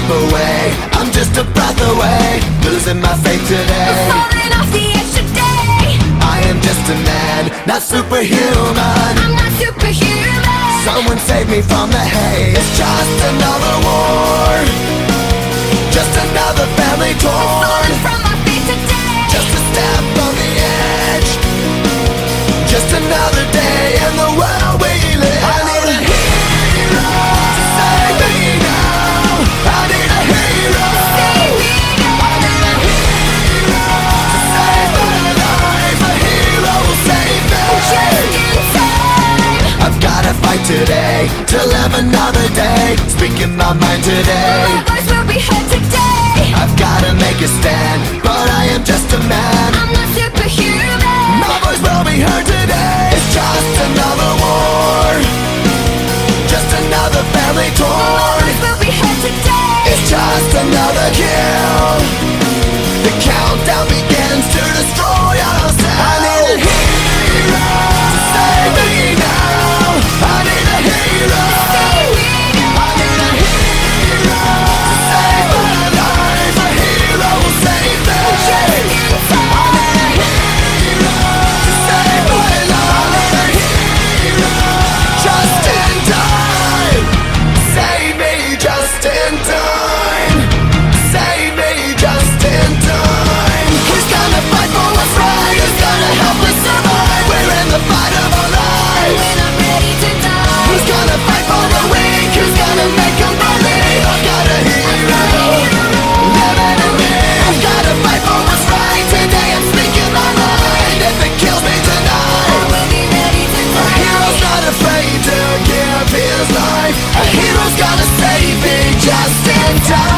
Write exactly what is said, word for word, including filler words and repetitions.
away, I'm just a breath away, losing my faith today. I'm falling off the edge today. I am just a man, not superhuman. I'm not superhuman. Someone save me from the hate. It's just another war, just another family torn. Falling from my feet today. Just a step on the edge, just another day in the world we live. I need a hero to save me now. I need a hero. Save me now. I need a hero to save my life. A hero will save me. Just in time. I've gotta fight today to live another day, speaking my mind today. My voice will be heard today. I've gotta make a stand, but I am just a man. I'm not superhuman. My voice will be heard today. It's just another war, just another family My torn. voice will be heard today. It's just another kill. The countdown begins to destroy ourselves. I need a hero to save me now. I need a hero. Save me now. I need a hero to save my life. A hero will save me. Just in time. I need a hero to save my life. I need a hero just in time. Save me just in time. Save me just in time. Who's gonna fight for what's right? Who's gonna help us survive? We're in the fight of our lives. When I'm ready to die. Who's gonna fight for the weak? Who's gonna make them believe? I've got a hero living in me. I've gotta fight for what's right. Today I'm speaking my mind. If it kills me I tonight, will be ready to a die. hero's not afraid to give his life. A hero's gonna save me just in time.